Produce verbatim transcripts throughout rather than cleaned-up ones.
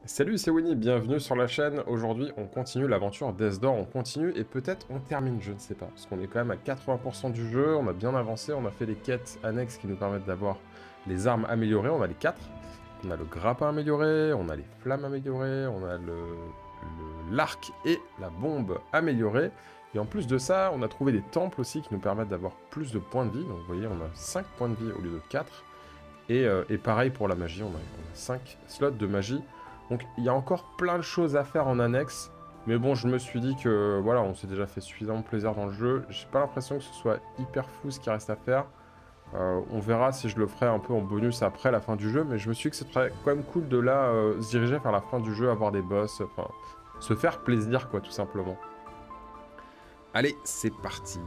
Salut, c'est Winnie, bienvenue sur la chaîne. Aujourd'hui, on continue l'aventure Death Door, on continue et peut-être on termine, je ne sais pas. Parce qu'on est quand même à quatre-vingts pour cent du jeu, on a bien avancé, on a fait les quêtes annexes qui nous permettent d'avoir les armes améliorées, on a les quatre. On a le grappin amélioré, on a les flammes améliorées, on a le le- l'arc et la bombe améliorés. Et en plus de ça, on a trouvé des temples aussi qui nous permettent d'avoir plus de points de vie. Donc vous voyez, on a cinq points de vie au lieu de quatre. Et, euh, et pareil pour la magie, on a, on a cinq slots de magie. Donc il y a encore plein de choses à faire en annexe. Mais bon, je me suis dit que voilà, on s'est déjà fait suffisamment plaisir dans le jeu. J'ai pas l'impression que ce soit hyper fou ce qui reste à faire. Euh, on verra si je le ferai un peu en bonus après la fin du jeu. Mais je me suis dit que ce serait quand même cool de là euh, se diriger vers la fin du jeu, avoir des boss, enfin se faire plaisir quoi, tout simplement. Allez, c'est parti.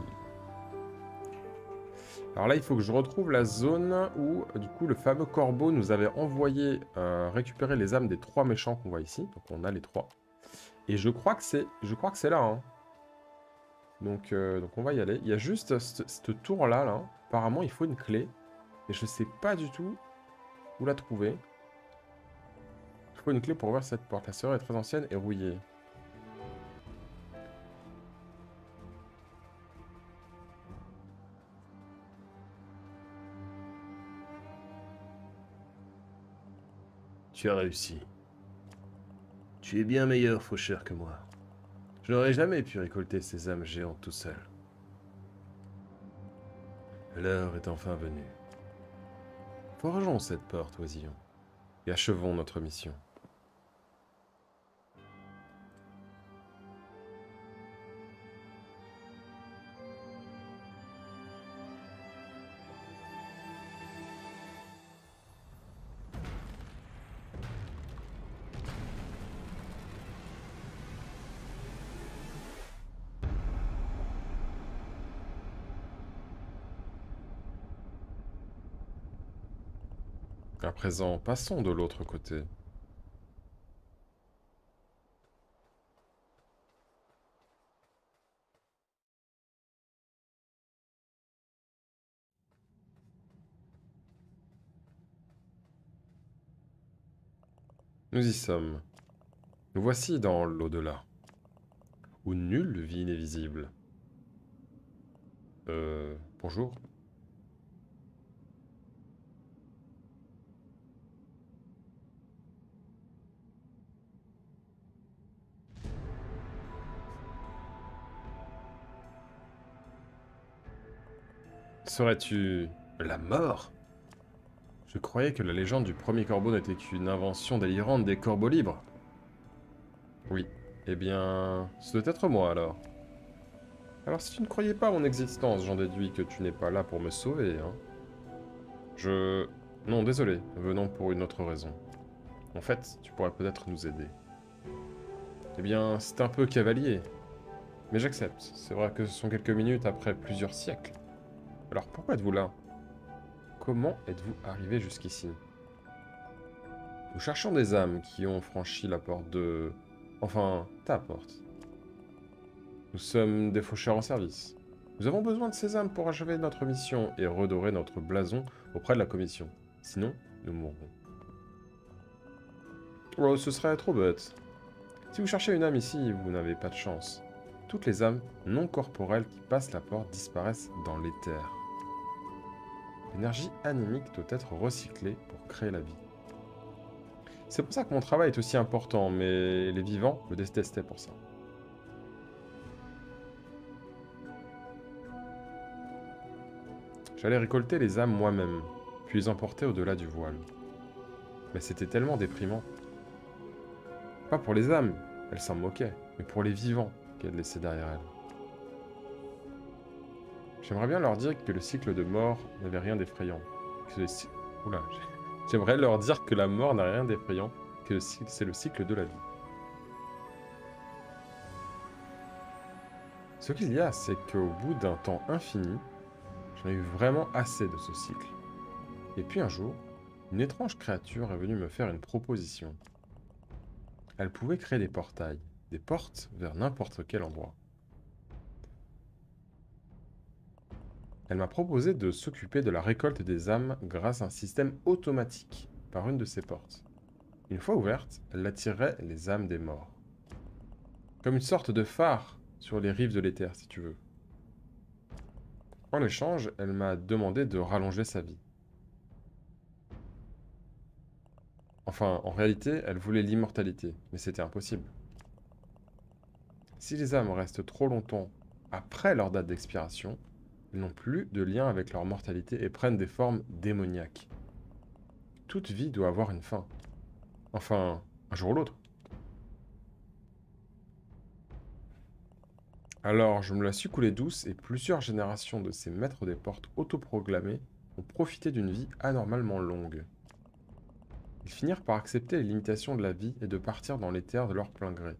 Alors là, il faut que je retrouve la zone où, du coup, le fameux corbeau nous avait envoyé euh, récupérer les âmes des trois méchants qu'on voit ici. Donc on a les trois. Et je crois que c'est, je crois que c'est là. Hein. Donc, euh, donc on va y aller. Il y a juste cette, cette tour-là, là. Apparemment, il faut une clé. Et je sais pas du tout où la trouver. Il faut une clé pour ouvrir cette porte. La serrure est très ancienne et rouillée. Tu as réussi. Tu es bien meilleur faucheur que moi. Je n'aurais jamais pu récolter ces âmes géantes tout seul. L'heure est enfin venue. Forgeons cette porte, oisillon, et achevons notre mission. À présent, passons de l'autre côté. Nous y sommes. Nous voici dans l'au-delà, où nulle vie n'est visible. Euh... Bonjour. Serais-tu la mort? Je croyais que la légende du premier corbeau n'était qu'une invention délirante des corbeaux libres. Oui. Eh bien, ce doit être moi alors. Alors si tu ne croyais pas à mon existence, j'en déduis que tu n'es pas là pour me sauver, hein. Je... Non, désolé, venons pour une autre raison. En fait, tu pourrais peut-être nous aider. Eh bien, c'est un peu cavalier. Mais j'accepte. C'est vrai que ce sont quelques minutes après plusieurs siècles. Alors pourquoi êtes-vous là? Comment êtes-vous arrivé jusqu'ici? Nous cherchons des âmes qui ont franchi la porte de... Enfin, ta porte. Nous sommes des faucheurs en service. Nous avons besoin de ces âmes pour achever notre mission et redorer notre blason auprès de la commission. Sinon, nous mourrons. Oh, ce serait trop bête. Si vous cherchez une âme ici, vous n'avez pas de chance. Toutes les âmes non corporelles qui passent la porte disparaissent dans l'éther. L'énergie anémique doit être recyclée pour créer la vie. C'est pour ça que mon travail est aussi important, mais les vivants me détestaient pour ça. J'allais récolter les âmes moi-même, puis les emporter au-delà du voile. Mais c'était tellement déprimant. Pas pour les âmes, elles s'en moquaient, mais pour les vivants qu'elles laissaient derrière elles. J'aimerais bien leur dire que le cycle de mort n'avait rien d'effrayant. Que le cy- Oula, j'aimerais leur dire que la mort n'a rien d'effrayant, que c'est le cycle de la vie. Ce qu'il y a, c'est qu'au bout d'un temps infini, j'en ai eu vraiment assez de ce cycle. Et puis un jour, une étrange créature est venue me faire une proposition. Elle pouvait créer des portails, des portes vers n'importe quel endroit. Elle m'a proposé de s'occuper de la récolte des âmes grâce à un système automatique par une de ces portes. Une fois ouverte, elle attirerait les âmes des morts. Comme une sorte de phare sur les rives de l'éther, si tu veux. En échange, elle m'a demandé de rallonger sa vie. Enfin, en réalité, elle voulait l'immortalité, mais c'était impossible. Si les âmes restent trop longtemps après leur date d'expiration, elles n'ont plus de lien avec leur mortalité et prennent des formes démoniaques. Toute vie doit avoir une fin. Enfin, un jour ou l'autre. Alors, je me la suis coulée douce et plusieurs générations de ces maîtres des portes autoproclamés ont profité d'une vie anormalement longue. Ils finirent par accepter les limitations de la vie et de partir dans l'éther de leur plein gré.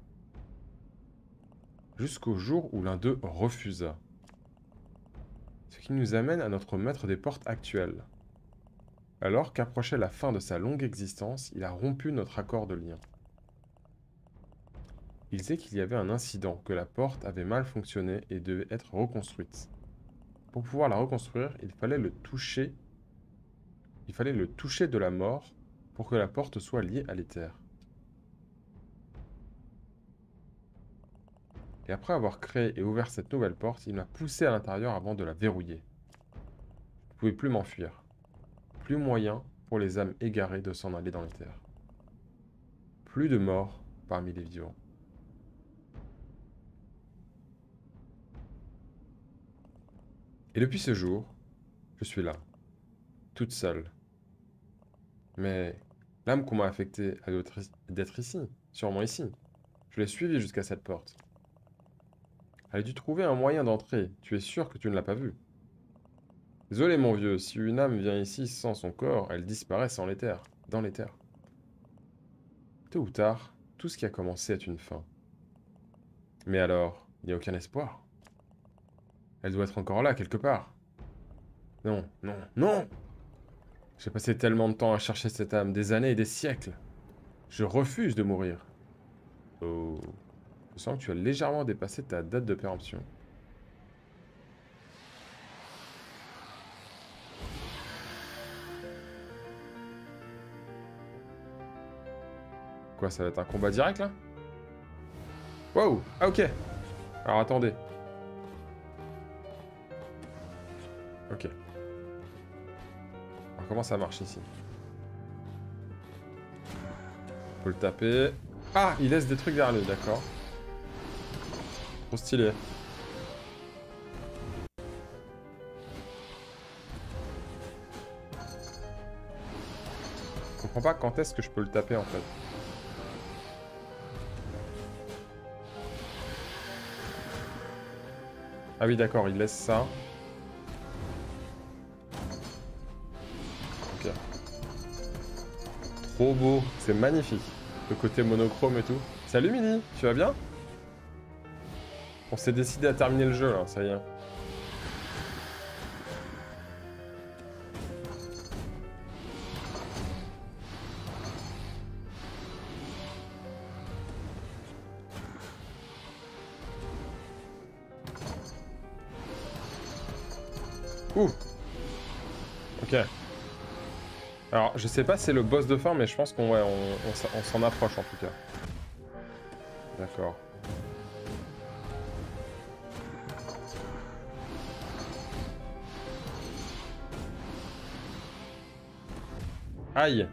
Jusqu'au jour où l'un d'eux refusa. Ce qui nous amène à notre maître des portes actuel. Alors qu'approchait la fin de sa longue existence, il a rompu notre accord de lien. Il disait qu'il y avait un incident, que la porte avait mal fonctionné et devait être reconstruite. Pour pouvoir la reconstruire, il fallait le toucher. Il fallait le toucher de la mort pour que la porte soit liée à l'éther. Et après avoir créé et ouvert cette nouvelle porte, il m'a poussé à l'intérieur avant de la verrouiller. Je ne pouvais plus m'enfuir. Plus moyen pour les âmes égarées de s'en aller dans l'éther. Plus de morts parmi les vivants. Et depuis ce jour, je suis là, toute seule. Mais l'âme qu'on m'a affectée a d'être ici, sûrement ici. Je l'ai suivie jusqu'à cette porte. Elle a dû trouver un moyen d'entrer. Tu es sûr que tu ne l'as pas vue? Désolé mon vieux, si une âme vient ici sans son corps, elle disparaît sans l'éther, dans l'éther. Tôt ou tard, tout ce qui a commencé a une fin. Mais alors, il n'y a aucun espoir. Elle doit être encore là, quelque part. Non, non, non! J'ai passé tellement de temps à chercher cette âme, des années et des siècles. Je refuse de mourir. Oh, je sens que tu as légèrement dépassé ta date de péremption. Quoi, ça va être un combat direct, là? Wow! Ah, ok! Alors, attendez. Ok. Alors, comment ça marche, ici? On peut le taper. Ah! Il laisse des trucs derrière lui, d'accord. Trop stylé. Je comprends pas quand est-ce que je peux le taper, en fait. Ah oui, d'accord, il laisse ça. Ok. Trop beau. C'est magnifique. Le côté monochrome et tout. Salut Mini, tu vas bien? On s'est décidé à terminer le jeu, là, ça y est. Ouh. Ok. Alors, je sais pas si c'est le boss de fin, mais je pense qu'on ouais, on, on, on s'en approche en tout cas. D'accord. Aïe.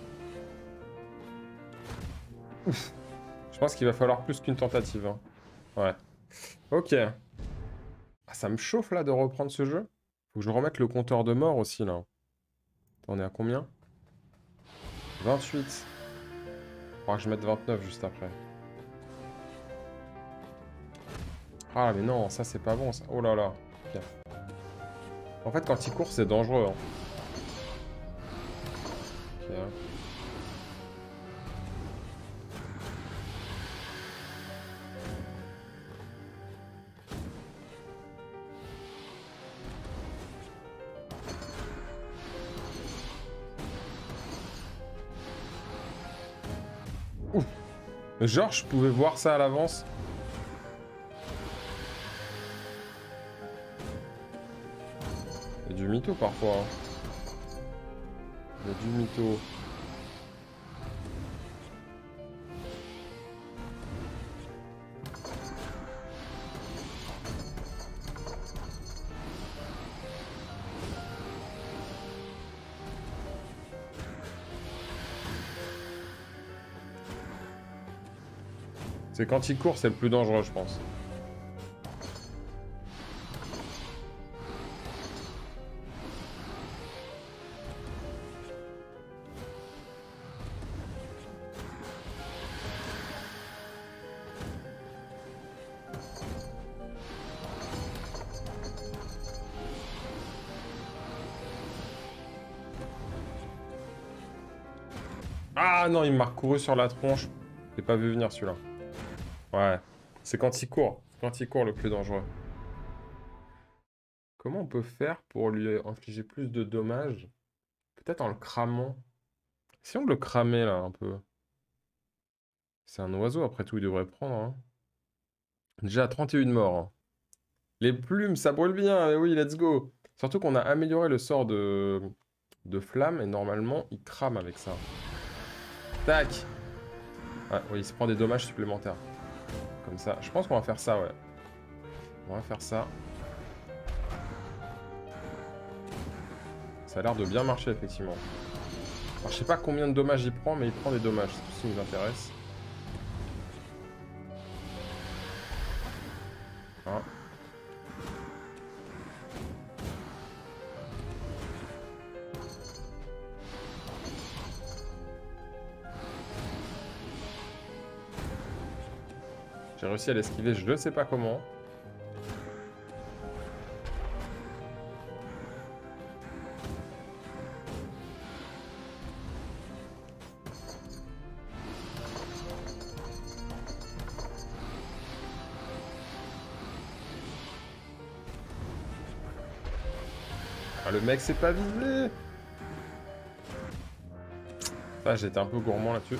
Ouf. Je pense qu'il va falloir plus qu'une tentative. Hein. Ouais. Ok. Ah, ça me chauffe là de reprendre ce jeu. Faut que je remette le compteur de mort aussi là. On est à combien? vingt-huit. Faudra que je mette vingt-neuf juste après. Ah mais non, ça c'est pas bon ça. Oh là là. Okay. En fait quand il court c'est dangereux. Hein. Ok. Ouh. Mais genre je pouvais voir ça à l'avance. Il y a du mytho parfois. Hein. Il y a du mytho. C'est quand il court, c'est le plus dangereux, je pense. Ah non, il m'a recouru sur la tronche. J'ai pas vu venir celui-là. Ouais. C'est quand il court. C'est quand il court le plus dangereux. Comment on peut faire pour lui infliger plus de dommages? Peut-être en le cramant. Si on le cramait là un peu. C'est un oiseau après tout, il devrait prendre. Hein. Déjà trente et une morts. Hein. Les plumes, ça brûle bien. Mais oui, let's go. Surtout qu'on a amélioré le sort de, de flamme et normalement il crame avec ça. Tac. Ouais, oui, il se prend des dommages supplémentaires. Comme ça. Je pense qu'on va faire ça, ouais. On va faire ça. Ça a l'air de bien marcher, effectivement. Alors, je sais pas combien de dommages il prend, mais il prend des dommages. C'est tout ce qui nous intéresse. Hein. J'ai réussi à l'esquiver, je ne sais pas comment. Ah, le mec s'est pas visé. Ah, j'étais un peu gourmand là-dessus.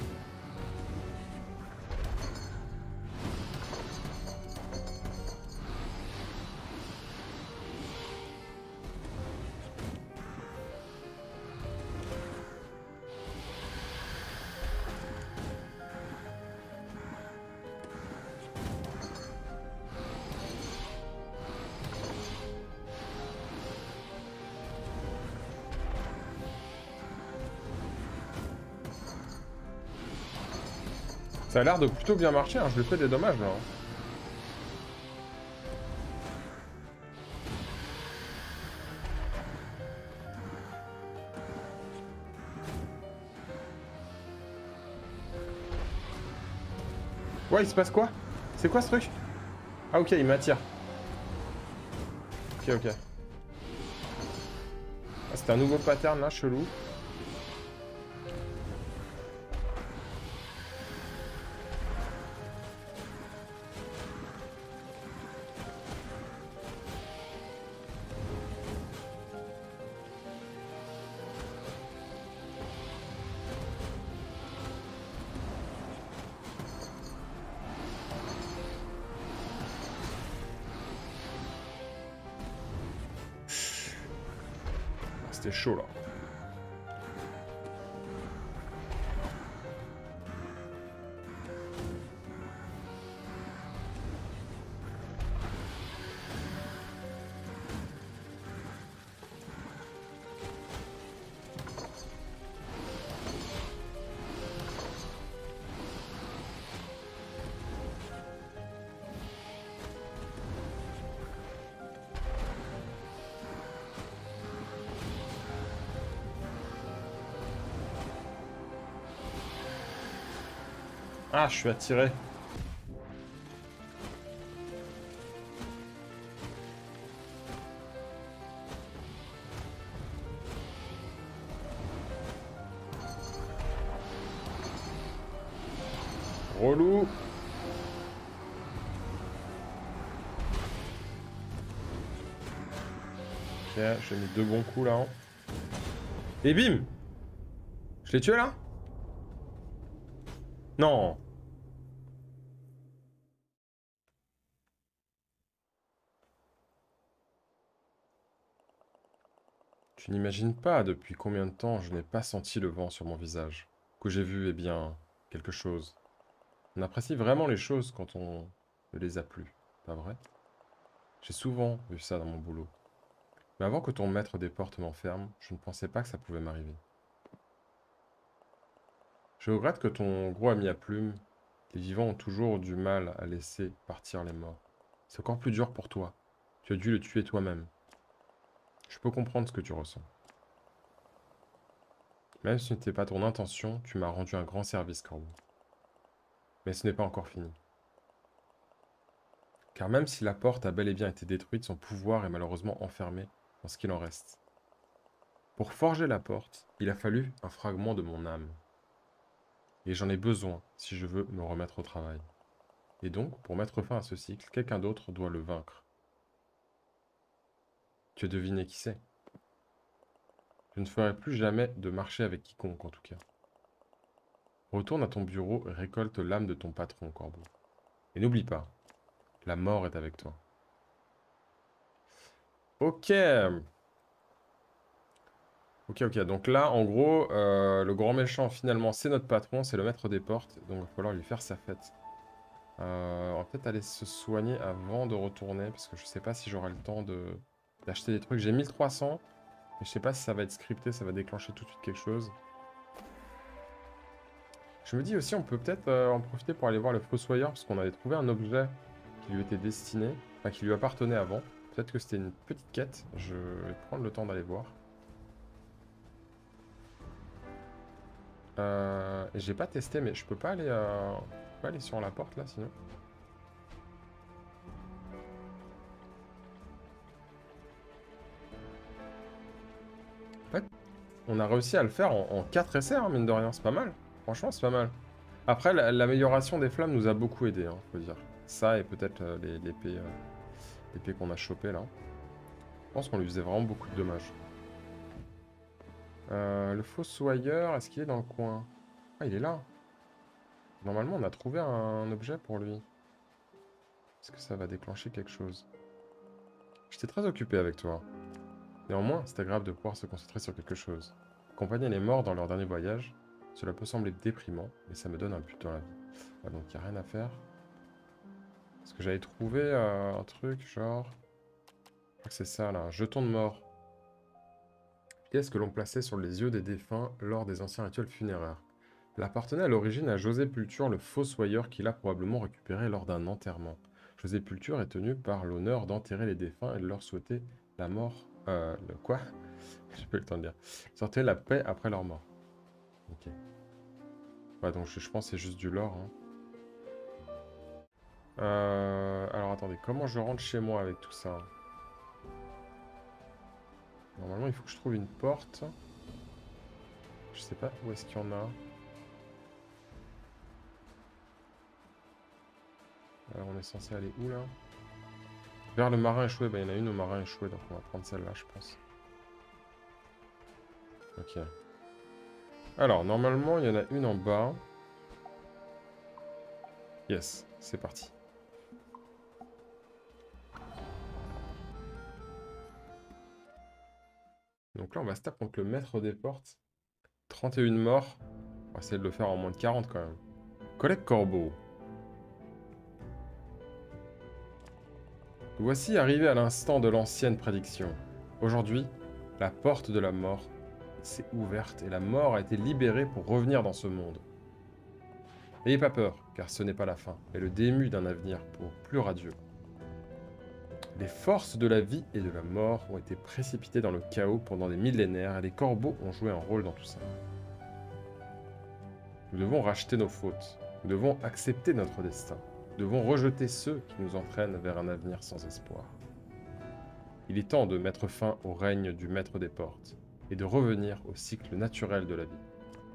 Ça a l'air de plutôt bien marcher, hein. Je lui fais des dommages là. Hein. Ouais, il se passe quoi? C'est quoi ce truc? Ah ok, il m'attire. Ok, ok. Ah, c'était un nouveau pattern là, chelou. C'était chaud là. Ah, je suis attiré. Relou. Ok, j'ai mis deux bons coups là. Hein. Et bim! Je l'ai tué là? Non! Tu n'imagines pas depuis combien de temps je n'ai pas senti le vent sur mon visage. Que j'ai vu, eh bien, quelque chose. On apprécie vraiment les choses quand on ne les a plus, pas vrai? J'ai souvent vu ça dans mon boulot. Mais avant que ton maître des portes m'enferme, je ne pensais pas que ça pouvait m'arriver. Je regrette que ton gros ami à plumes Les vivants ont toujours du mal à laisser partir les morts. C'est encore plus dur pour toi. Tu as dû le tuer toi-même. Je peux comprendre ce que tu ressens. Même si ce n'était pas ton intention, tu m'as rendu un grand service, Corbeau. Mais ce n'est pas encore fini. Car même si la porte a bel et bien été détruite, son pouvoir est malheureusement enfermé dans ce qu'il en reste. Pour forger la porte, il a fallu un fragment de mon âme. Et j'en ai besoin si je veux me remettre au travail. Et donc, pour mettre fin à ce cycle, quelqu'un d'autre doit le vaincre. Tu as deviné qui c'est. Je ne ferai plus jamais de marché avec quiconque, en tout cas. Retourne à ton bureau et récolte l'âme de ton patron, Corbeau. Et n'oublie pas, la mort est avec toi. Ok. Ok, ok. Donc là, en gros, euh, le grand méchant, finalement, c'est notre patron, c'est le maître des portes. Donc il va falloir lui faire sa fête. Euh, on va peut-être aller se soigner avant de retourner, parce que je sais pas si j'aurai le temps de d'acheter des trucs. J'ai mille trois cents, mais je sais pas si ça va être scripté, ça va déclencher tout de suite quelque chose. Je me dis aussi, on peut peut-être euh, en profiter pour aller voir le Fossoyeur, parce qu'on avait trouvé un objet qui lui était destiné, enfin qui lui appartenait avant. Peut-être que c'était une petite quête, je vais prendre le temps d'aller voir. Euh, J'ai pas testé, mais je peux pas aller, euh, je peux pas aller sur la porte là, sinon. En fait, on a réussi à le faire en, en quatre essais, hein, mine de rien, c'est pas mal. Franchement, c'est pas mal. Après, la- l'amélioration des flammes nous a beaucoup aidé, hein, faut dire. Ça et peut-être euh, les- l'épée euh, l'épée qu'on a chopée là. Je pense qu'on lui faisait vraiment beaucoup de dommages. Euh, le Fossoyeur, est-ce qu'il est dans le coin? Ah, il est là. Normalement, on a trouvé un objet pour lui. Est-ce que ça va déclencher quelque chose? J'étais très occupé avec toi. Néanmoins, c'est agréable de pouvoir se concentrer sur quelque chose. Accompagner les morts dans leur dernier voyage, cela peut sembler déprimant, mais ça me donne un but dans la vie. Ah, donc il n'y a rien à faire. Est-ce que j'avais trouvé euh, un truc genre... Je crois que c'est ça là, un jeton de mort. Qu'est-ce que l'on plaçait sur les yeux des défunts lors des anciens rituels funéraires? Elle appartenait à l'origine à José Pulture, le fossoyeur qui l'a probablement récupéré lors d'un enterrement. José Pulture est tenu par l'honneur d'enterrer les défunts et de leur souhaiter la mort... Euh, le quoi? J'ai pas eu le temps de dire. Sortez la paix après leur mort. Ok. Ouais, donc je, je pense que c'est juste du lore. Hein. Euh, alors attendez, comment je rentre chez moi avec tout ça? Normalement, il faut que je trouve une porte. Je sais pas où est-ce qu'il y en a. Alors, on est censé aller où là? Vers le marin échoué. Bah, il y en a une au marin échoué, donc on va prendre celle-là, je pense. Ok. Alors, normalement, il y en a une en bas. Yes, c'est parti. Donc là, on va se taper contre le maître des portes. trente et une morts. On va essayer de le faire en moins de quarante quand même. Collègue Corbeau. Voici arrivé à l'instant de l'ancienne prédiction. Aujourd'hui, la porte de la mort s'est ouverte et la mort a été libérée pour revenir dans ce monde. N'ayez pas peur, car ce n'est pas la fin, mais le début d'un avenir pour plus radieux. Les forces de la vie et de la mort ont été précipitées dans le chaos pendant des millénaires et les corbeaux ont joué un rôle dans tout ça. Nous devons racheter nos fautes, nous devons accepter notre destin, nous devons rejeter ceux qui nous entraînent vers un avenir sans espoir. Il est temps de mettre fin au règne du maître des portes et de revenir au cycle naturel de la vie.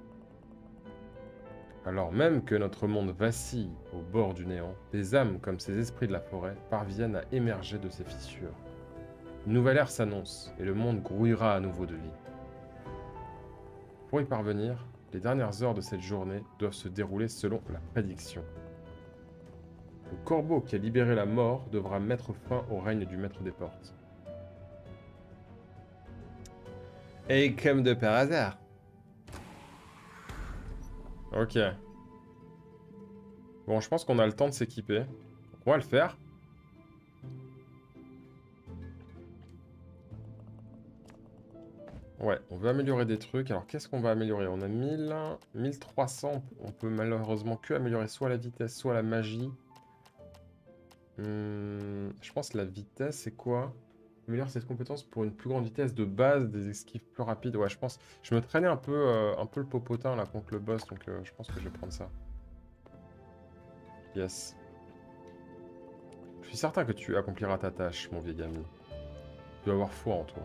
Alors même que notre monde vacille au bord du néant, des âmes comme ces esprits de la forêt parviennent à émerger de ces fissures. Une nouvelle ère s'annonce et le monde grouillera à nouveau de vie. Pour y parvenir, les dernières heures de cette journée doivent se dérouler selon la prédiction. Le corbeau qui a libéré la mort devra mettre fin au règne du maître des portes. Et comme de par hasard. Ok. Bon, je pense qu'on a le temps de s'équiper. On va le faire. Ouais, on veut améliorer des trucs. Alors, qu'est-ce qu'on va améliorer? On a mille, mille trois cents. On peut malheureusement que améliorer soit la vitesse, soit la magie. Hum, je pense que la vitesse, c'est quoi? Améliore cette compétence pour une plus grande vitesse de base, des esquives plus rapides. Ouais, je pense... Je me traînais un peu, euh, un peu le popotin, là, contre le boss, donc euh, je pense que je vais prendre ça. Yes. Je suis certain que tu accompliras ta tâche, mon vieil ami. Tu dois avoir foi en toi.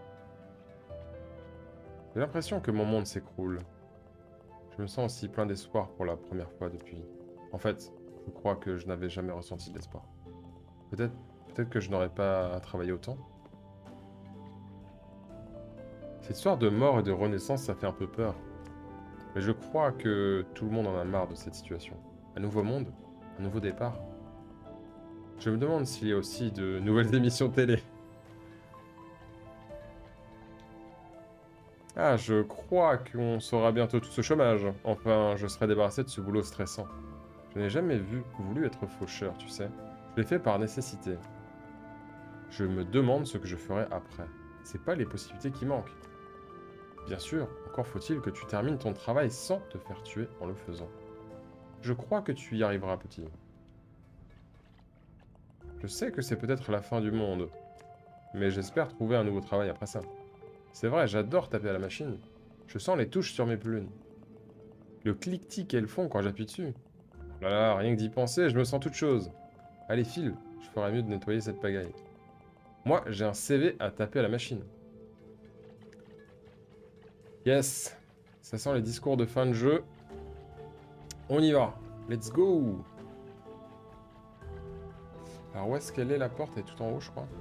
J'ai l'impression que mon monde s'écroule. Je me sens aussi plein d'espoir pour la première fois depuis... En fait, je crois que je n'avais jamais ressenti de l'espoir. Peut-être peut-être que je n'aurais pas travaillé autant. Cette histoire de mort et de renaissance, ça fait un peu peur. Mais je crois que tout le monde en a marre de cette situation. Un nouveau monde? Un nouveau départ? Je me demande s'il y a aussi de nouvelles émissions télé. Ah, je crois qu'on saura bientôt tout ce chômage. Enfin, je serai débarrassé de ce boulot stressant. Je n'ai jamais vu, voulu être faucheur, tu sais. Je l'ai fait par nécessité. Je me demande ce que je ferai après. C'est pas les possibilités qui manquent. Bien sûr, encore faut-il que tu termines ton travail sans te faire tuer en le faisant. Je crois que tu y arriveras, petit. Je sais que c'est peut-être la fin du monde, mais j'espère trouver un nouveau travail après ça. C'est vrai, j'adore taper à la machine. Je sens les touches sur mes plumes. Le clic-tic qu'elles font quand j'appuie dessus. Oh là là, rien que d'y penser, je me sens toute chose. Allez, file, je ferais mieux de nettoyer cette pagaille. Moi, j'ai un C V à taper à la machine. Yes, ça sent les discours de fin de jeu. On y va, let's go. Alors où est-ce qu'elle est la porte? Elle est tout en haut, je crois.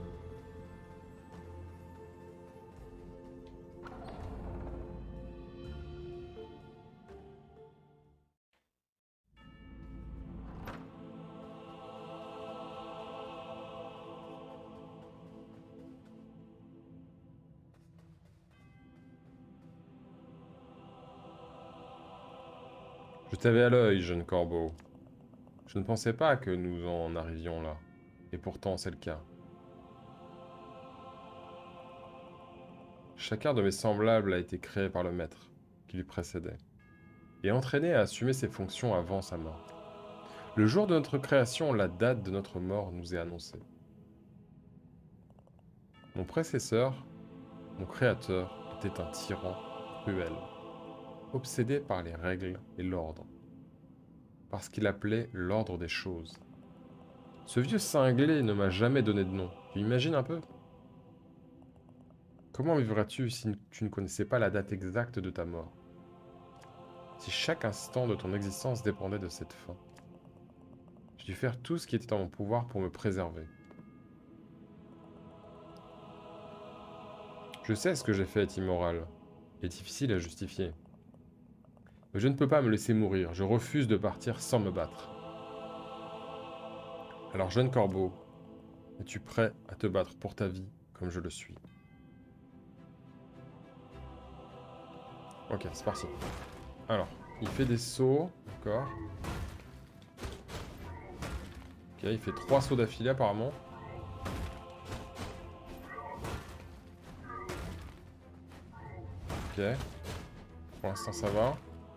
Je t'avais à l'œil, jeune corbeau. Je ne pensais pas que nous en arrivions là. Et pourtant, c'est le cas. Chacun de mes semblables a été créé par le maître, qui lui précédait, et entraîné à assumer ses fonctions avant sa mort. Le jour de notre création, la date de notre mort nous est annoncée. Mon précesseur, mon créateur, était un tyran cruel, obsédé par les règles et l'ordre, parce qu'il appelait l'ordre des choses. Ce vieux cinglé ne m'a jamais donné de nom. Tu imagines un peu? Comment vivrais-tu si tu ne connaissais pas la date exacte de ta mort? Si chaque instant de ton existence dépendait de cette fin? J'ai dû faire tout ce qui était en mon pouvoir pour me préserver. Je sais ce que j'ai fait est immoral et difficile à justifier. Mais je ne peux pas me laisser mourir, je refuse de partir sans me battre. Alors, jeune corbeau, es-tu prêt à te battre pour ta vie comme je le suis? Ok, c'est parti. Alors, il fait des sauts, d'accord. Ok, il fait trois sauts d'affilée apparemment. Ok. Pour l'instant, ça va.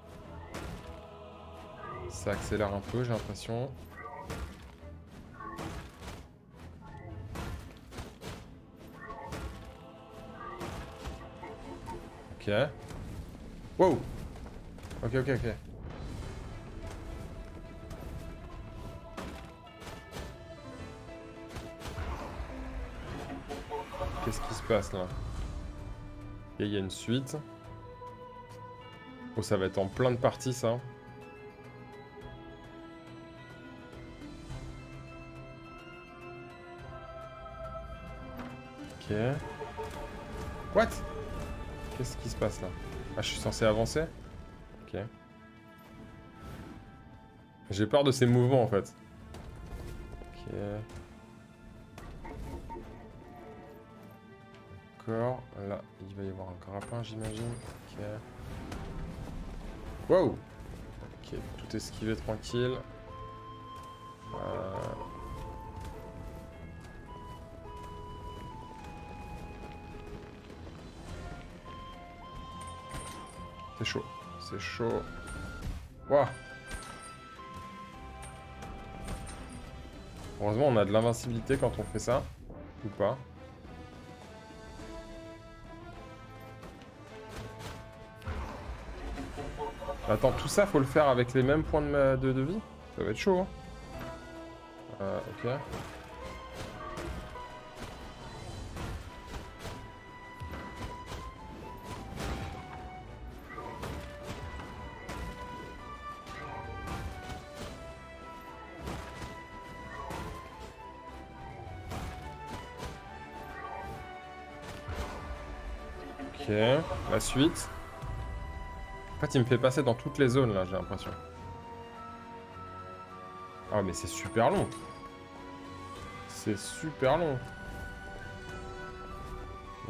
Ça accélère un peu, j'ai l'impression. Ok. Wow! Ok, ok, ok. Qu'est-ce qui se passe là? Et il y a une suite. Oh, ça va être en plein de parties, ça. Ok. What? Qu'est-ce qui se passe là? Ah, je suis censé avancer? Ok. J'ai peur de ces mouvements en fait. Ok. D'accord. Là, il va y avoir un grappin, j'imagine. Ok. Wow! Ok, tout esquivé tranquille. Euh... C'est chaud. C'est chaud. Waouh. Heureusement, on a de l'invincibilité quand on fait ça. Ou pas. Attends, tout ça, faut le faire avec les mêmes points de, de, de vie? Ça va être chaud, hein. Euh, ok. Ok, la suite. En fait, il me fait passer dans toutes les zones, là, j'ai l'impression. Ah, mais c'est super long. C'est super long. Ok.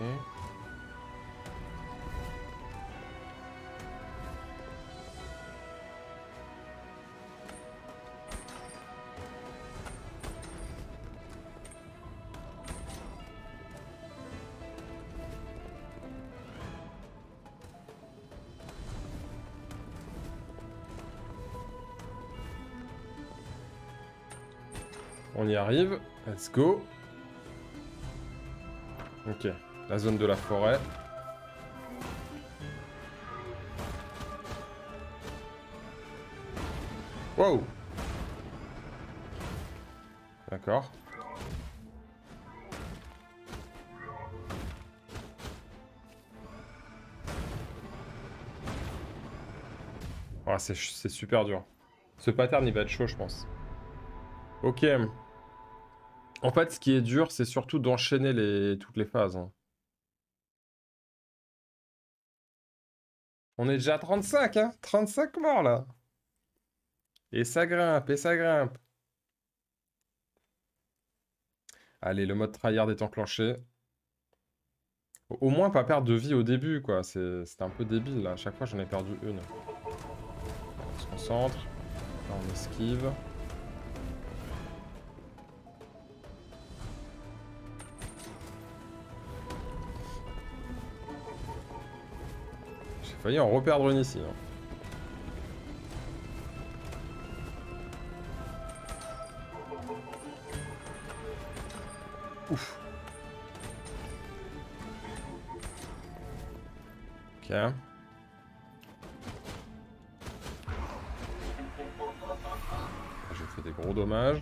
On y arrive. Let's go. Ok. La zone de la forêt. Wow. D'accord. Ah, c'est c'est super dur. Ce pattern, il va être chaud, je pense. Ok. En fait, ce qui est dur, c'est surtout d'enchaîner les... toutes les phases, hein. On est déjà à trente-cinq, hein. trente-cinq morts, là. Et ça grimpe, et ça grimpe. Allez, le mode tryhard est enclenché. Au au moins, pas perdre de vie au début, quoi. C'était un peu débile, là. À chaque fois, j'en ai perdu une. On se concentre. Là, on esquive. J'ai failli en reperdre une ici, hein. Ouf. Ok. J'ai fait des gros dommages.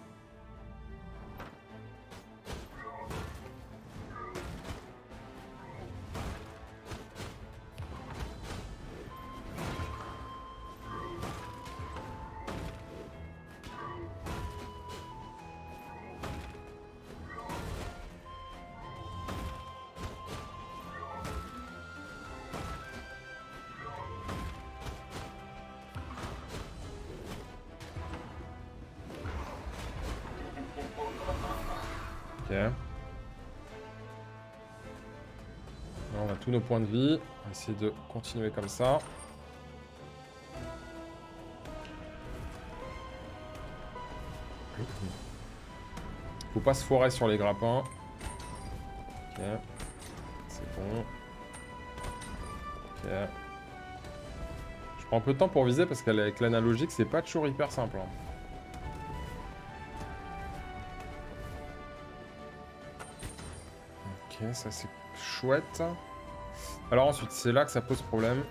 Ok. Là, on a tous nos points de vie. On va essayer de continuer comme ça. Faut pas se foirer sur les grappins. Ok. C'est bon. Ok. Je prends un peu de temps pour viser parce qu'avec l'analogique, c'est pas toujours hyper simple, hein. Ok, ça c'est chouette. Alors ensuite, c'est là que ça pose problème.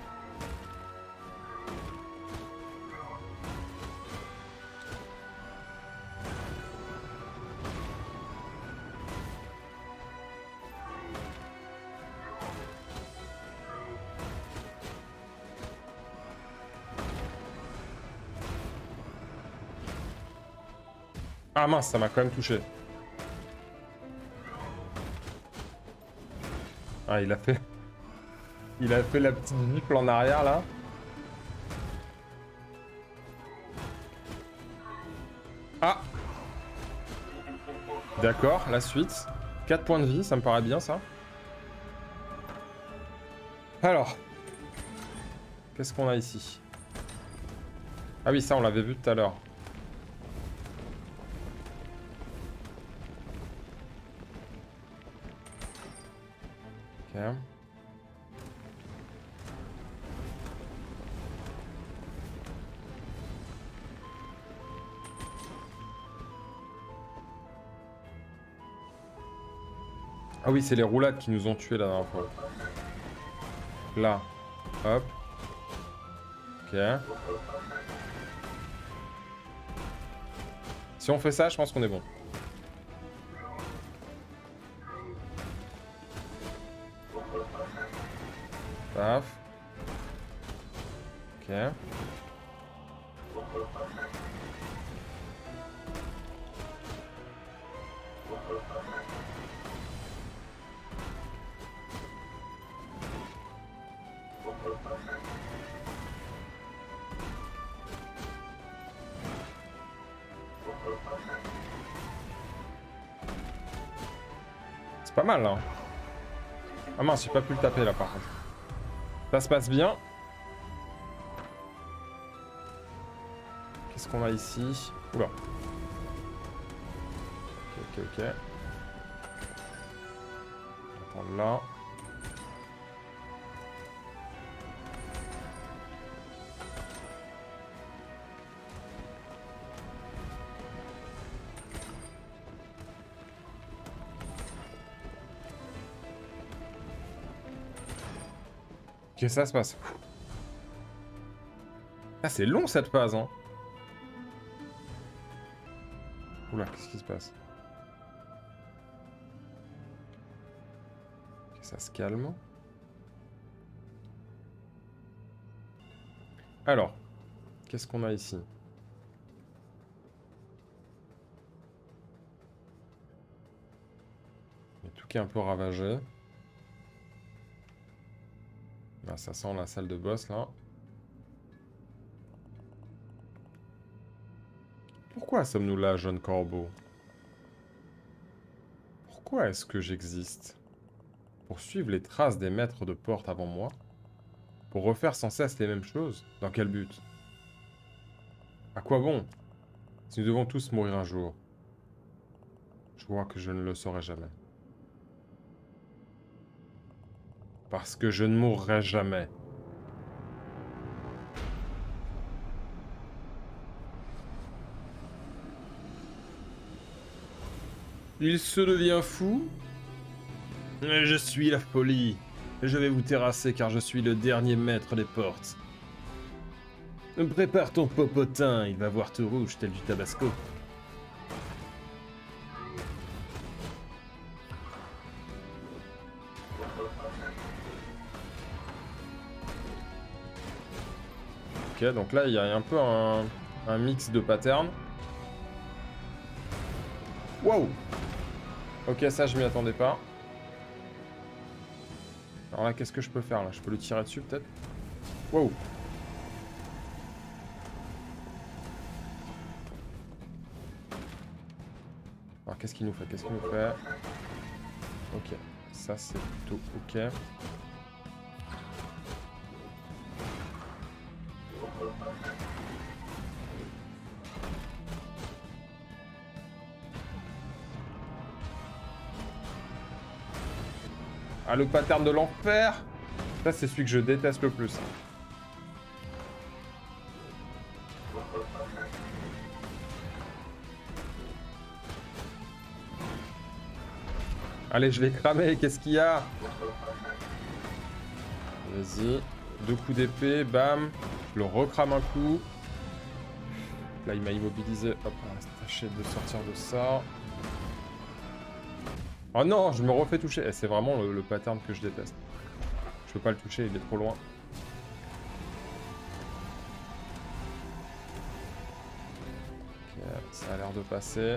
Ah mince, ça m'a quand même touché. Ah, il a fait... Il a fait la petite boucle en arrière, là. Ah! D'accord, la suite. quatre points de vie, ça me paraît bien, ça. Alors. Qu'est-ce qu'on a ici? Ah oui, ça, on l'avait vu tout à l'heure. Ok. Ah oui, c'est les roulades qui nous ont tués la dernière fois. Là. Hop. Ok. Si on fait ça, je pense qu'on est bon. Paf. Ok. C'est pas mal là. Ah mince, j'ai pas pu le taper là par contre. Ça se passe bien. Qu'est-ce qu'on a ici? Oula. Ok, ok, ok. On va prendre là. Que ça se passe. Ah, c'est long cette phase, hein. Oula, qu'est-ce qui se passe? Ok, ça se calme. Alors, qu'est-ce qu'on a ici? Il y a tout qui est un peu ravagé. Là, ça sent la salle de boss, là. Pourquoi sommes-nous là, jeune corbeau? Pourquoi est-ce que j'existe? Pour suivre les traces des maîtres de porte avant moi? Pour refaire sans cesse les mêmes choses? Dans quel but? À quoi bon? Si nous devons tous mourir un jour. Je crois que je ne le saurai jamais. Parce que je ne mourrai jamais. Il se devient fou? Je suis la folie. Je vais vous terrasser car je suis le dernier maître des portes. Prépare ton popotin, il va voir tout rouge tel du tabasco. Ok, donc là il y a un peu un, un mix de patterns. Wow! Ok, ça je m'y attendais pas. Alors là, qu'est-ce que je peux faire là? Je peux le tirer dessus peut-être? Wow! Alors qu'est-ce qu'il nous fait? Qu'est-ce qu'il nous fait? Ok, ça c'est plutôt ok. Ah, le pattern de l'enfer! Ça, c'est celui que je déteste le plus. Allez, je vais cramer, qu'est-ce qu'il y a? Vas-y. Deux coups d'épée, bam. Je le recrame un coup. Là, il m'a immobilisé. Hop, on va se tâcher de sortir de ça. Oh non, je me refais toucher. Eh, c'est vraiment le, le pattern que je déteste. Je peux pas le toucher, il est trop loin. Ok, ça a l'air de passer.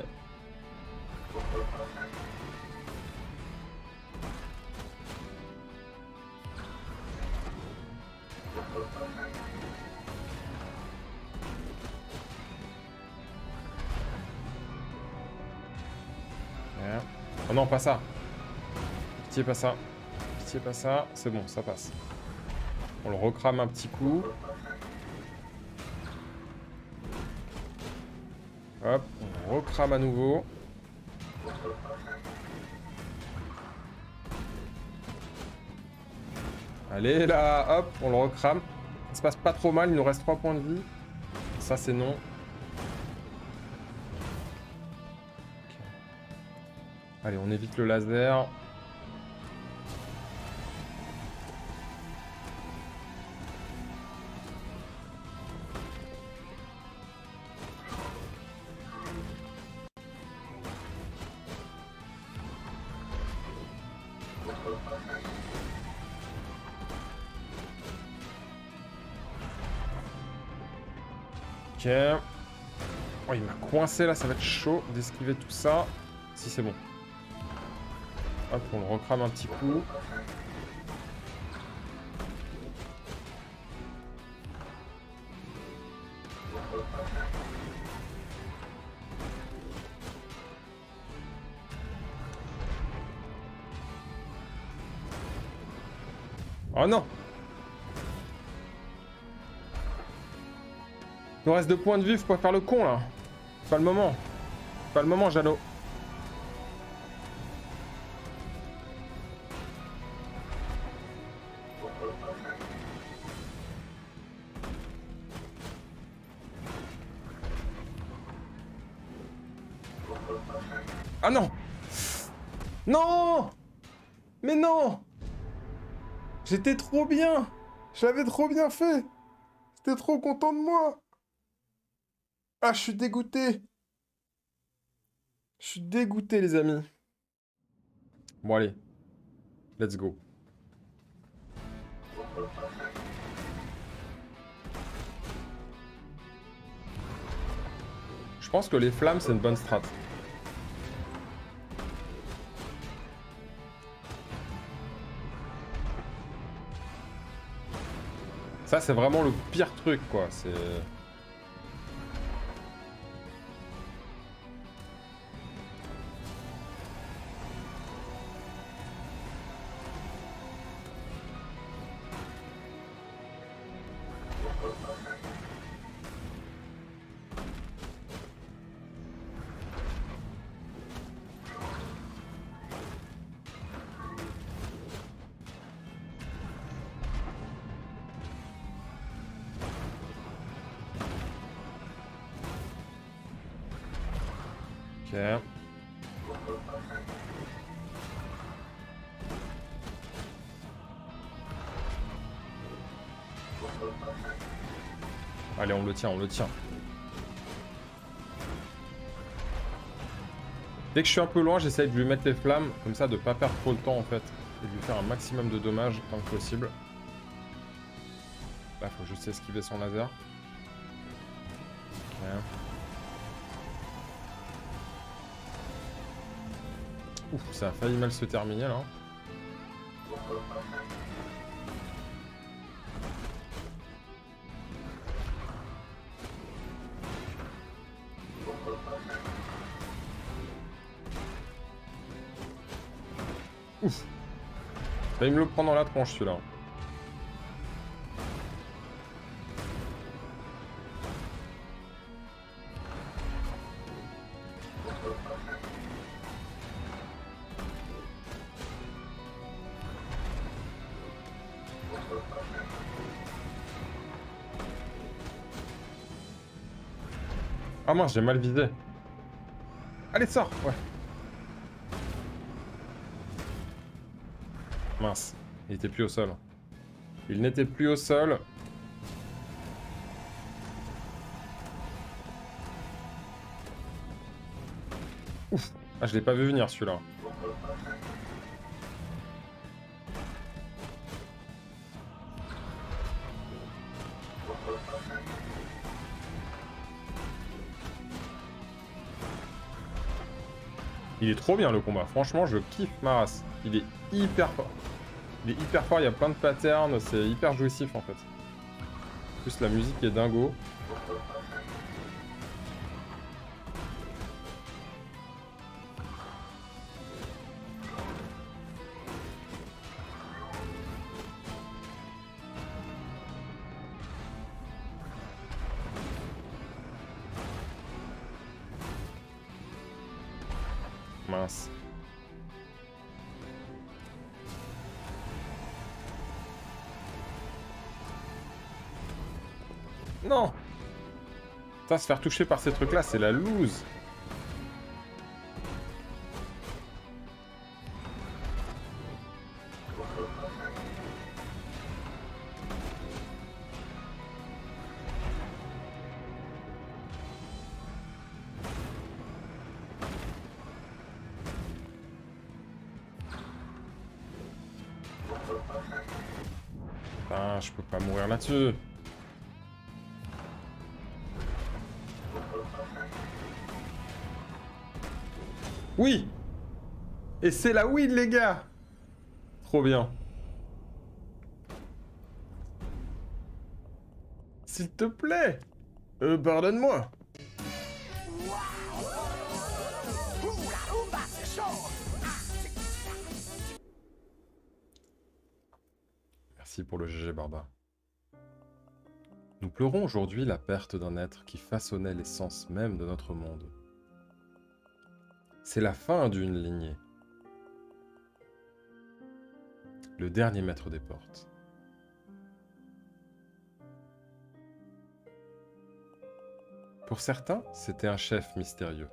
Oh non, pas ça. Pitié, pas ça. Pitié, pas ça. C'est bon, ça passe. On le recrame un petit coup. Hop, on recrame à nouveau. Allez, là, hop, on le recrame. Ça se passe pas trop mal, il nous reste trois points de vie. Ça, c'est non. Allez, on évite le laser. Ok. Oh, il m'a coincé là, ça va être chaud d'esquiver tout ça. Si, c'est bon. Hop, on le recrame un petit coup. Oh non! Il nous reste deux points de vue, faut pas faire le con là. Pas le moment. Pas le moment, Jeannot. Ah non! Non! Mais non! J'étais trop bien! Je l'avais trop bien fait! J'étais trop content de moi! Ah, je suis dégoûté! Je suis dégoûté, les amis. Bon, allez. Let's go. Je pense que les flammes, c'est une bonne strat. Ça, c'est vraiment le pire truc, quoi. C'est... Ok. Allez, on le tient, on le tient. Dès que je suis un peu loin, j'essaye de lui mettre les flammes, comme ça de pas perdre trop le temps en fait, et de lui faire un maximum de dommages tant que possible. Là, faut juste esquiver son laser. Ok. Ouf, ça a failli mal se terminer là. Ouf. Il me le prend dans la tronche celui-là. Ah mince, j'ai mal visé. Allez, sors! Ouais. Mince, il était plus au sol. Il n'était plus au sol. Ouf. Ah, je l'ai pas vu venir celui-là. Il est trop bien le combat, franchement je kiffe ma race. Il est hyper fort. Il est hyper fort, il y a plein de patterns, c'est hyper jouissif en fait. En plus la musique est dingo. Mince. Non! Putain, se faire toucher par ces trucs-là, c'est la loose. je peux pas mourir là-dessus. Oui! Et c'est la win, les gars! Trop bien. S'il te plaît! Euh, pardonne-moi. Merci pour le G G Barba. Nous pleurons aujourd'hui la perte d'un être qui façonnait l'essence même de notre monde. C'est la fin d'une lignée. Le dernier maître des portes. Pour certains, c'était un chef mystérieux.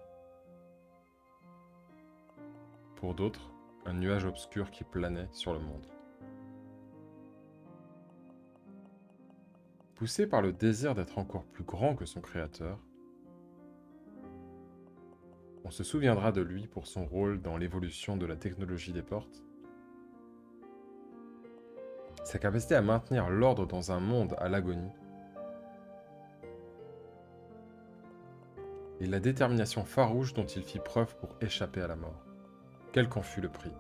Pour d'autres, un nuage obscur qui planait sur le monde. Poussé par le désir d'être encore plus grand que son créateur, on se souviendra de lui pour son rôle dans l'évolution de la technologie des portes, sa capacité à maintenir l'ordre dans un monde à l'agonie, et la détermination farouche dont il fit preuve pour échapper à la mort, quel qu'en fût le prix.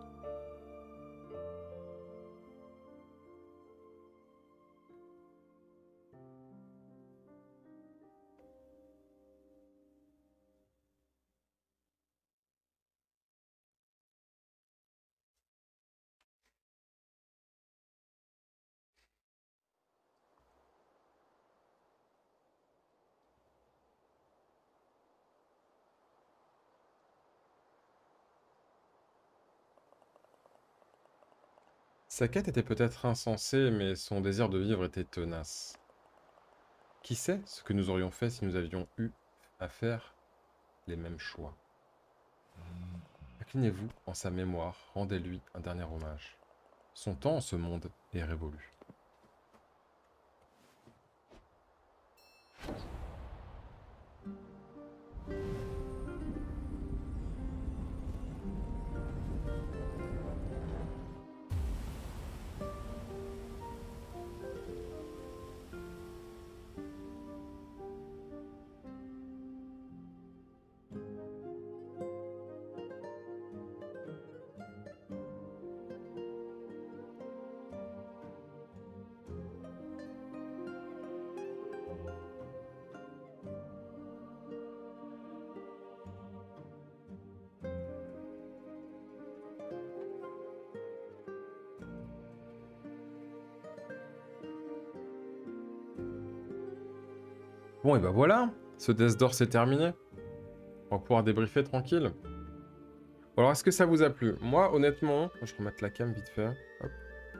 Sa quête était peut-être insensée, mais son désir de vivre était tenace. Qui sait ce que nous aurions fait si nous avions eu à faire les mêmes choix? Inclinez-vous en sa mémoire, rendez-lui un dernier hommage. Son temps en ce monde est révolu. Bon, et ben voilà, ce Death Door c'est terminé. On va pouvoir débriefer tranquille. Bon, alors, est-ce que ça vous a plu? Moi, honnêtement, je vais remettre la cam vite fait. Hop.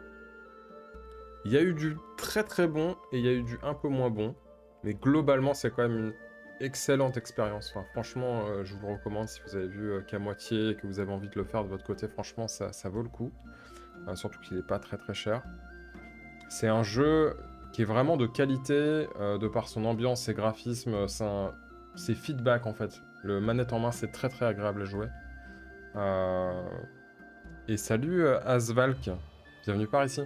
Il y a eu du très très bon et il y a eu du un peu moins bon. Mais globalement, c'est quand même une excellente expérience. Enfin, franchement, euh, je vous le recommande si vous avez vu euh, qu'à moitié et que vous avez envie de le faire de votre côté. Franchement, ça, ça vaut le coup. Euh, surtout qu'il n'est pas très très cher. C'est un jeu qui est vraiment de qualité, euh, de par son ambiance, ses graphismes, ses feedbacks en fait. Le manette en main, c'est très très agréable à jouer. Euh... Et salut euh, Asvalk, bienvenue par ici.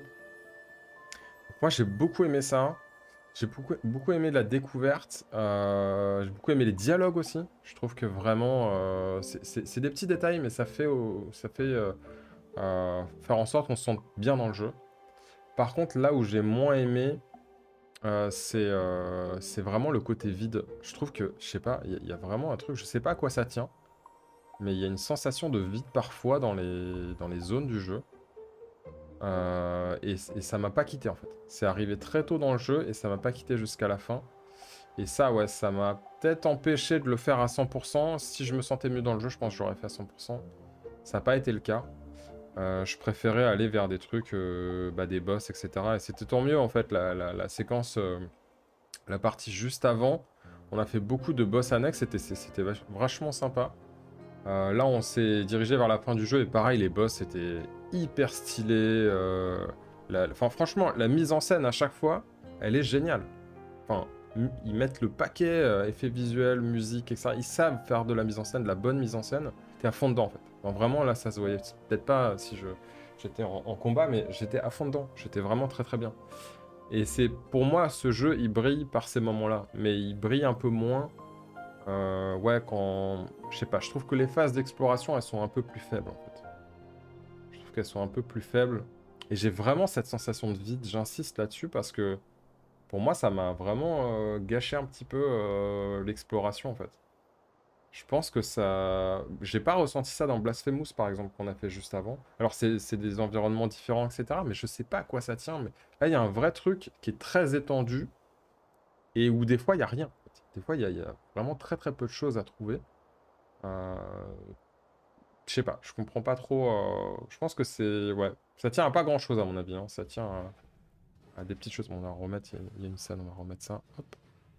Moi j'ai beaucoup aimé ça, j'ai beaucoup, beaucoup aimé la découverte, euh... j'ai beaucoup aimé les dialogues aussi. Je trouve que vraiment, euh... c'est des petits détails, mais ça fait, au... ça fait euh... Euh... faire en sorte qu'on se sente bien dans le jeu. Par contre, là où j'ai moins aimé, Euh, c'est euh, c'est vraiment le côté vide. Je trouve que, je sais pas, il y, y a vraiment un truc, je sais pas à quoi ça tient, mais il y a une sensation de vide parfois dans les, dans les zones du jeu. Euh, et, et ça m'a pas quitté en fait. C'est arrivé très tôt dans le jeu et ça m'a pas quitté jusqu'à la fin. Et ça, ouais, ça m'a peut-être empêché de le faire à cent pour cent. Si je me sentais mieux dans le jeu, je pense que j'aurais fait à cent pour cent. Ça n'a pas été le cas. Euh, je préférais aller vers des trucs, euh, bah, des boss, et cetera. Et c'était tant mieux en fait, la, la, la séquence, euh, la partie juste avant. On a fait beaucoup de boss annexes, c'était vachement sympa. Euh, là, on s'est dirigé vers la fin du jeu et pareil, les boss étaient hyper stylés. Euh, la, enfin, franchement, la mise en scène à chaque fois, elle est géniale. Enfin, ils mettent le paquet, euh, effets visuels, musique, et cetera. Ils savent faire de la mise en scène, de la bonne mise en scène. T'es à fond dedans en fait. Enfin, vraiment, là, ça se voyait peut-être pas si je j'étais en, en combat, mais j'étais à fond dedans. J'étais vraiment très très bien. Et c'est pour moi, ce jeu, il brille par ces moments-là. Mais il brille un peu moins. Euh, ouais, quand... Je sais pas, je trouve que les phases d'exploration, elles sont un peu plus faibles, en fait. Je trouve qu'elles sont un peu plus faibles. Et j'ai vraiment cette sensation de vide. J'insiste là-dessus parce que... Pour moi, ça m'a vraiment euh, gâché un petit peu euh, l'exploration, en fait. Je pense que ça... J'ai pas ressenti ça dans Blasphemous, par exemple, qu'on a fait juste avant. Alors, c'est c'est des environnements différents, et cetera. Mais je sais pas à quoi ça tient. Mais là, il y a un vrai truc qui est très étendu et où des fois, il n'y a rien. En fait. Des fois, il y, a- il y a vraiment très très peu de choses à trouver. Euh... Je sais pas, je comprends pas trop. euh, Je pense que c'est... Ouais, ça tient à pas grand-chose, à mon avis. Hein. Ça tient à... à des petites choses. Bon, on va remettre... Il y, a il y a une scène, on va remettre ça. Hop.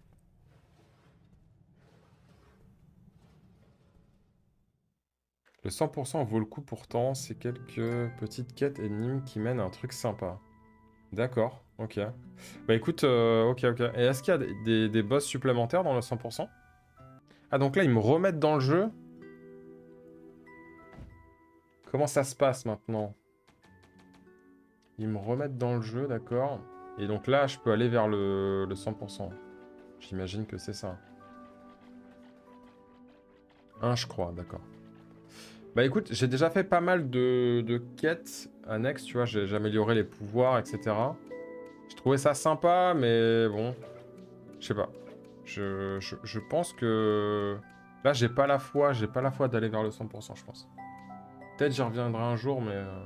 Le cent pour cent vaut le coup pourtant, c'est quelques petites quêtes énigmes qui mènent à un truc sympa. D'accord, ok. Bah écoute, euh, ok, ok. Et est-ce qu'il y a des, des- des boss supplémentaires dans le cent pour cent? Ah donc là, ils me remettent dans le jeu? Comment ça se passe maintenant? Ils me remettent dans le jeu, d'accord. Et donc là, je peux aller vers le, le cent pour cent. J'imagine que c'est ça. Un, je crois, d'accord. Bah écoute, j'ai déjà fait pas mal de, de quêtes annexes, tu vois, j'ai j'ai amélioré les pouvoirs, et cetera. Je trouvais ça sympa, mais bon, je sais pas. Je, je, je pense que... Là, j'ai pas la foi, j'ai pas la foi d'aller vers le cent pour cent, je pense. Peut-être j'y reviendrai un jour, mais... euh,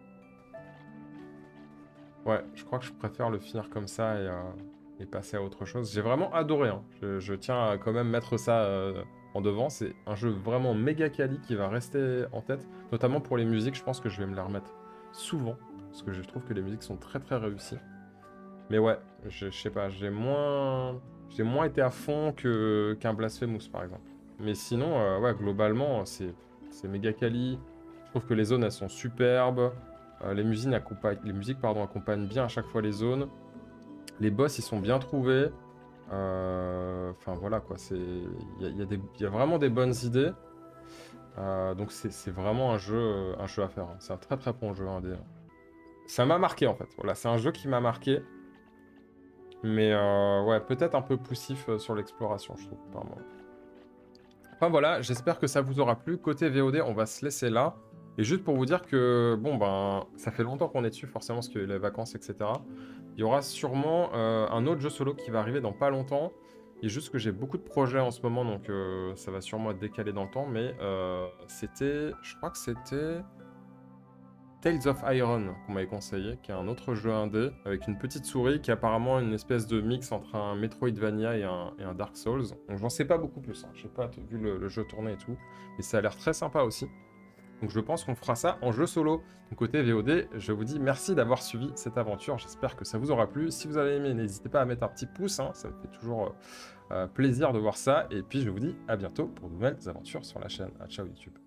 Ouais, je crois que je préfère le finir comme ça et, euh, et passer à autre chose. J'ai vraiment adoré, hein. Je, je tiens à quand même mettre ça euh, en devant. C'est un jeu vraiment méga quali qui va rester en tête. Notamment pour les musiques, je pense que je vais me les remettre souvent. Parce que je trouve que les musiques sont très très réussies. Mais ouais, je, je sais pas, j'ai moins... J'ai moins été à fond que qu'un Blasphemous, par exemple. Mais sinon, euh, ouais, globalement, c'est c'est méga quali. Je trouve que les zones, elles sont superbes. Euh, les musiques, accompagnent, les musiques pardon, accompagnent bien à chaque fois les zones. Les boss, ils sont bien trouvés. Euh, Enfin, voilà, quoi. Il y a, y a des- y a vraiment des bonnes idées. Euh, donc, c'est c'est vraiment un jeu, un jeu à faire. Hein. C'est un très très bon jeu. Hein, des... Ça m'a marqué, en fait. Voilà, c'est un jeu qui m'a marqué. Mais euh, ouais, peut-être un peu poussif euh, sur l'exploration, je trouve, par moment. Enfin voilà, j'espère que ça vous aura plu. Côté V O D, on va se laisser là. Et juste pour vous dire que, bon ben, ça fait longtemps qu'on est dessus, forcément, parce qu'il y a eu les vacances, et cetera. Il y aura sûrement euh, un autre jeu solo qui va arriver dans pas longtemps. Il est juste que j'ai beaucoup de projets en ce moment, donc euh, ça va sûrement être décalé dans le temps. Mais euh, c'était, je crois que c'était... Tales of Iron qu'on m'avait conseillé, qui est un autre jeu indé avec une petite souris qui est apparemment une espèce de mix entre un Metroidvania et un, et un Dark Souls. Donc j'en sais pas beaucoup plus, hein. J'ai pas vu le, le jeu tourner et tout, mais ça a l'air très sympa aussi. Donc je pense qu'on fera ça en jeu solo. Donc côté V O D, je vous dis merci d'avoir suivi cette aventure, j'espère que ça vous aura plu. Si vous avez aimé, n'hésitez pas à mettre un petit pouce, hein. Ça me fait toujours euh, plaisir de voir ça. Et puis je vous dis à bientôt pour de nouvelles aventures sur la chaîne. À ciao YouTube.